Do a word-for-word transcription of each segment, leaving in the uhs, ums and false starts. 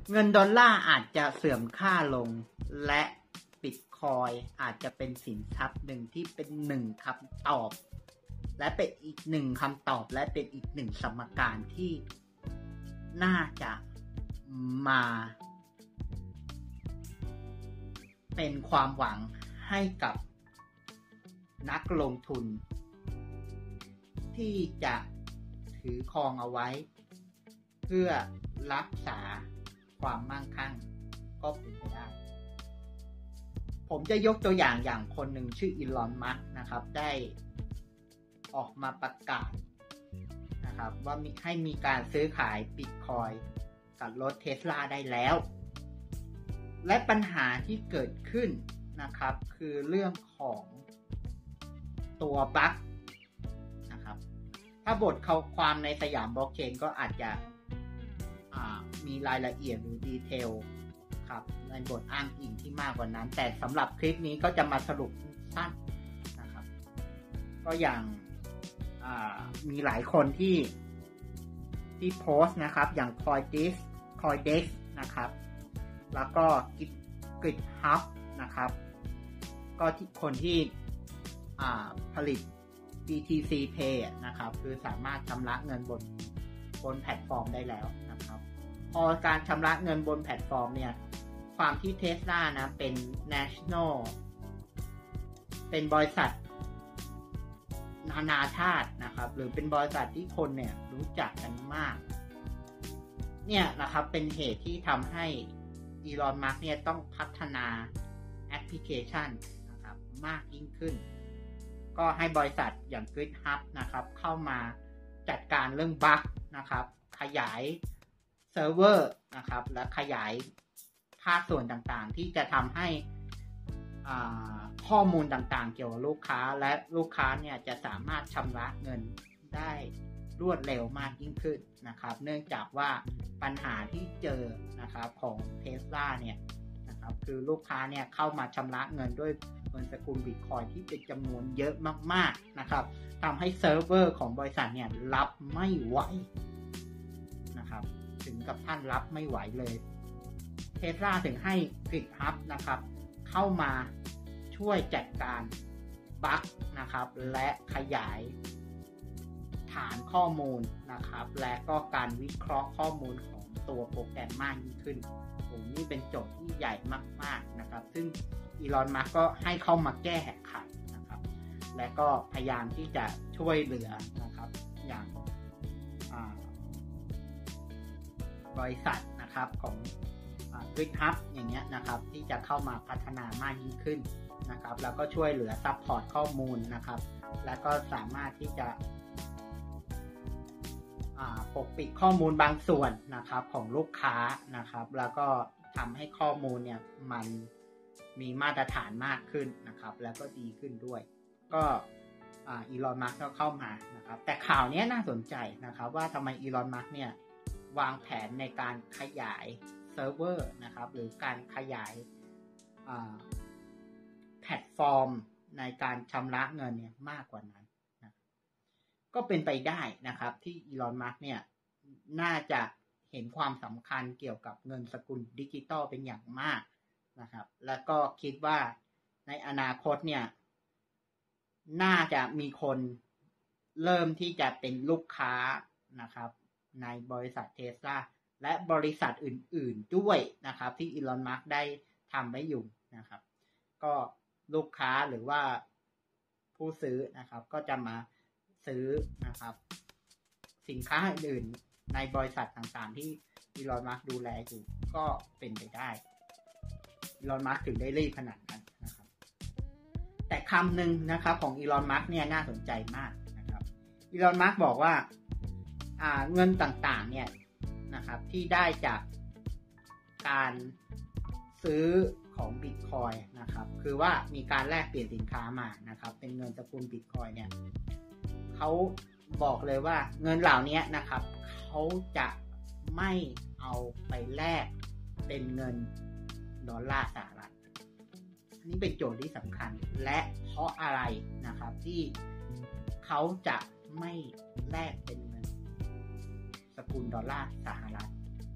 เงินดอลลาร์อาจจะเสื่อมค่าลงและบิตคอยน์อาจจะเป็นสินทรัพย์หนึ่งที่เป็นหนึ่งคำตอบและเป็นอีกหนึ่งคำตอบและเป็นอีกหนึ่งสมการที่น่าจะมาเป็นความหวังให้กับนักลงทุนที่จะถือครองเอาไว้เพื่อรักษาความมั่งคั่งก็เป็นไปได้ผมจะยกตัวอย่างอย่างคนหนึ่งชื่ออีลอน มัสก์นะครับได้ออกมาประกาศนะครับว่ามีให้มีการซื้อขายบิตคอยน์กับรถเทสลาได้แล้วและปัญหาที่เกิดขึ้นนะครับคือเรื่องของตัวบั๊กนะครับถ้าบทความในสยามบล็อกเชนก็อาจจะมีรายละเอียดหรือดีเทลครับในบทอ้างอิงที่มากกว่านั้นแต่สำหรับคลิปนี้ก็จะมาสรุปสั้นนะครับก็อย่างมีหลายคนที่ที่โพสต์นะครับอย่าง Coindesk Coindesk นะครับแล้วก็ GitHub นะครับก็ที่คนที่ผลิต บี ที ซี Pay นะครับคือสามารถชำระเงินบนบนแพลตฟอร์มได้แล้วนะครับพอการชำระเงินบนแพลตฟอร์มเนี่ยความที่ Tesla นะเป็น National เป็นบริษัทนานาชาตินะครับหรือเป็นบริษัทที่คนเนี่ยรู้จักกันมากเนี่ยนะครับเป็นเหตุที่ทำให้อีลอน มัสก์เนี่ยต้องพัฒนาแอปพลิเคชันนะครับมากยิ่งขึ้นก็ให้บริษัทอย่าง GitHub นะครับเข้ามาจัดการเรื่องบั๊กนะครับขยายเซิร์ฟเวอร์นะครับและขยายภาคส่วนต่างๆที่จะทำให้ข้อมูลต่างๆเกี่ยวกับลูกค้าและลูกค้าเนี่ยจะสามารถชำระเงินได้รวดเร็วมากยิ่งขึ้นนะครับเนื่องจากว่าปัญหาที่เจอนะครับของ Tesla เนี่ยนะครับคือลูกค้าเนี่ยเข้ามาชำระเงินด้วยเงินสกุลบิตคอยน์ที่เป็นจำนวนเยอะมากๆนะครับทำให้เซิร์ฟเวอร์ของบริษัทเนี่ยรับไม่ไหวนะครับถึงกับท่านรับไม่ไหวเลย Tesla ถึงให้ GitHub นะครับเข้ามาช่วยจัดการบั๊กนะครับและขยายฐานข้อมูลนะครับและก็การวิเคราะห์ข้อมูลของตัวโปรแกรมมากยิ่งขึ้นผมนี่เป็นโจทย์ที่ใหญ่มากๆนะครับซึ่งอีลอน มัสก์ก็ให้เข้ามาแก้ไขนะครับและก็พยายามที่จะช่วยเหลือนะครับอย่างบริษัทนะครับของGitHub อย่างเงี้ยนะครับที่จะเข้ามาพัฒนามากยิ่งขึ้นนะครับแล้วก็ช่วยเหลือซัพพอร์ตข้อมูลนะครับแล้วก็สามารถที่จะปกปิดข้อมูลบางส่วนนะครับของลูกค้านะครับแล้วก็ทำให้ข้อมูลเนี่ยมันมีมาตรฐานมากขึ้นนะครับแล้วก็ดีขึ้นด้วยก็อีลอน มัสก์ก็เข้ามานะครับแต่ข่าวนี้น่าสนใจนะครับว่าทำไมอีลอน มัสก์เนี่ยวางแผนในการขยายเซิร์ฟเวอร์นะครับหรือการขยายแพลตฟอร์มในการชำระเงินเนี่ยมากกว่านั้นนะก็เป็นไปได้นะครับที่อีลอน มัสก์เนี่ยน่าจะเห็นความสำคัญเกี่ยวกับเงินสกุลดิจิตอลเป็นอย่างมากนะครับแล้วก็คิดว่าในอนาคตเนี่ยน่าจะมีคนเริ่มที่จะเป็นลูกค้านะครับในบริษัท Tesla และบริษัทอื่นๆด้วยนะครับที่อีลอน มัสก์ได้ทำไว้อยู่นะครับก็ลูกค้าหรือว่าผู้ซื้อนะครับก็จะมาซื้อนะครับสินค้าอื่นๆในบริษัทต่างๆที่อีลอน มัสก์ดูแลอยู่ก็เป็นไปได้อีลอน มัสก์ถึงได้รีบขนาดนั้นนะครับแต่คำหนึ่งนะครับของอีลอน มัสก์เนี่ยน่าสนใจมากนะครับอีลอน มัสก์บอกว่าอ่าเงินต่างๆเนี่ยนะครับที่ได้จากการซื้อของบิตคอยน์นะครับคือว่ามีการแลกเปลี่ยนสินค้ามานะครับเป็นเงินสกุลบิตคอยน์เนี่ยเขาบอกเลยว่าเงินเหล่านี้นะครับเขาจะไม่เอาไปแลกเป็นเงินดอลลาร์สหรัฐอันนี้เป็นโจทย์ที่สำคัญและเพราะอะไรนะครับที่เขาจะไม่แลกเป็นเงินสกุลดอลลาร์สหรัฐบ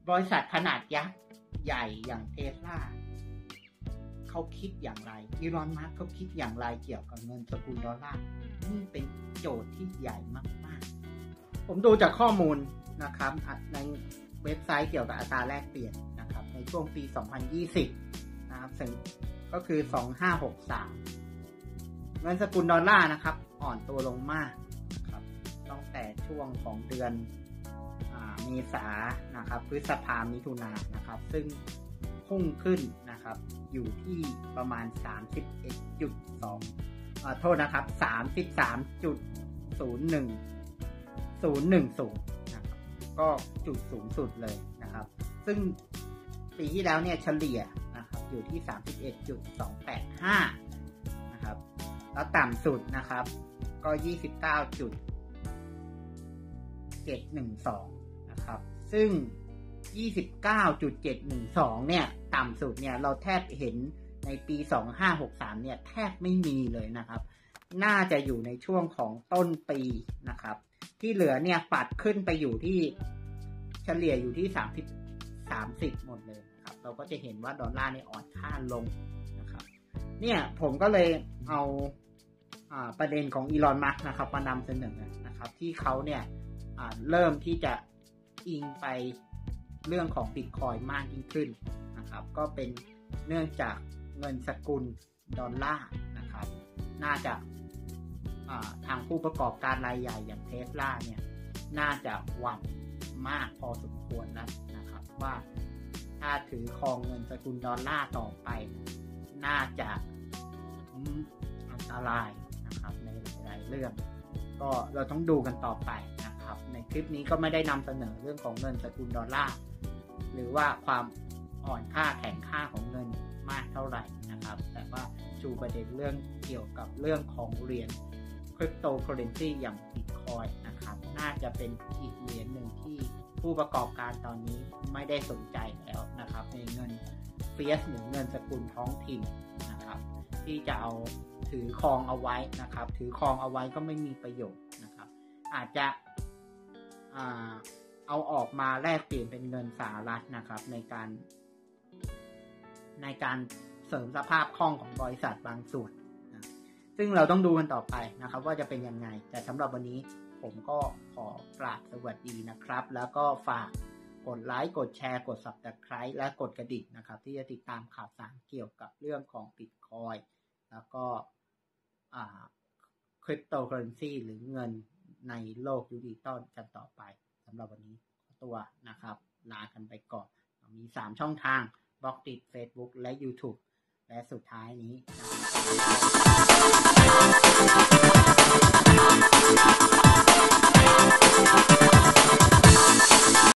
บริษัทขนาดยักษ์ใหญ่อย่างเทสลาเขาคิดอย่างไรอีลอนมัสก์เขาคิดอย่างไรเกี่ยวกับเงินสกุลดอลลาร์นี่เป็นโจทย์ที่ใหญ่มากๆผมดูจากข้อมูลนะครับในเว็บไซต์เกี่ยวกับอัตราแลกเปลี่ยนนะครับในช่วงปีสองพันยี่สิบนะครับซึ่งก็คือสองพันห้าร้อยหกสิบสามเงินสกุลดอลลาร์นะครับอ่อนตัวลงมากนะครับตั้งแต่ช่วงของเดือนเมษายนนะครับพฤษภาคมมิถุนายนนะครับซึ่งพุ่งขึ้นนะครับอยู่ที่ประมาณ สามสิบเอ็ดจุดสอง เอ่อโทษนะครับ สามสิบสามจุดศูนย์หนึ่ง ศูนย์หนึ่งศูนย์ นะครับก็จุดสูงสุดเลยนะครับซึ่งปีที่แล้วเนี่ยเฉลี่ยนะครับอยู่ที่ สามสิบเอ็ดจุดสองแปดห้า นะครับแล้วต่ำสุดนะครับก็ ยี่สิบเก้าจุดเจ็ดหนึ่งสอง นะครับซึ่ง ยี่สิบเก้าจุดเจ็ดหนึ่งสอง เนี่ยต่ำสุดเนี่ยเราแทบเห็นในปีสองพันห้าร้อยหกสิบสามเนี่ยแทบไม่มีเลยนะครับน่าจะอยู่ในช่วงของต้นปีนะครับที่เหลือเนี่ยปัดขึ้นไปอยู่ที่เฉลี่ยอยู่ที่สามสิบ สามสิบหมดเลยครับเราก็จะเห็นว่าดอลลาร์เนี่ยอ่อนค่าลงนะครับเนี่ยผมก็เลยเอาอ่าประเด็นของอีลอนมัสก์นะครับมานำเสนอนะครับที่เขาเนี่ยอ่าเริ่มที่จะอิงไปเรื่องของ Bitcoin มากยิ่งขึ้นนะครับก็เป็นเนื่องจากเงินสกุลดอลลาร์นะครับน่าจะทางผู้ประกอบการรายใหญ่อย่างเทสลาเนี่ยน่าจะหวั่นมากพอสมควรแล้วนะครับว่าถ้าถือครองเงินสกุลดอลลาร์ต่อไปน่าจะอันตรายนะครับในหลายเรื่องก็เราต้องดูกันต่อไปนะครับในคลิปนี้ก็ไม่ได้นำเสนอเรื่องของเงินสกุลดอลลาร์หรือว่าความอ่อนค่าแข็งค่าของเงินมากเท่าไหร่นะครับแต่ว่าชูประเด็นเรื่องเกี่ยวกับเรื่องของเหรียญคริปโตเคอเรนซีอย่าง Bitcoin นะครับน่าจะเป็นอีกเหรียญหนึ่งที่ผู้ประกอบการตอนนี้ไม่ได้สนใจแล้วนะครับในเงินเฟียสหรือเงินสกุลท้องถิ่นนะครับที่จะเอาถือครองเอาไว้นะครับถือครองเอาไว้ก็ไม่มีประโยชน์นะครับอาจจะอ่าเอาออกมาแลกเปลี่ยนเป็นเงินสหรัฐนะครับในการในการเสริมสภาพคล่องของบริษัทบางส่วนนะซึ่งเราต้องดูกันต่อไปนะครับว่าจะเป็นยังไงแต่สำหรับวันนี้ผมก็ขอกราบสวัสดีนะครับแล้วก็ฝากกดไลค์กดแชร์กด Subscribe และกดกระดิ่งนะครับที่จะติดตามข่าวสารเกี่ยวกับเรื่องของ Bitcoin แล้วก็อ่าคริปโตเคอเรนซีหรือเงินในโลกดิจิตอลกันต่อไปสำหรับวันนี้ขอตัวนะครับลากันไปก่อนมีสามช่องทางบล็อกดิ Facebook และ YouTube และสุดท้ายนี้นะครับ